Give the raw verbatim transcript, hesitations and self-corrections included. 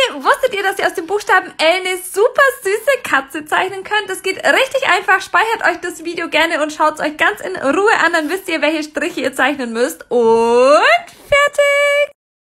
wusstet ihr, dass ihr aus dem Buchstaben L eine super süße Katze zeichnen könnt? Das geht richtig einfach. Speichert euch das Video gerne und schaut es euch ganz in Ruhe an. Dann wisst ihr, welche Striche ihr zeichnen müsst. Und fertig!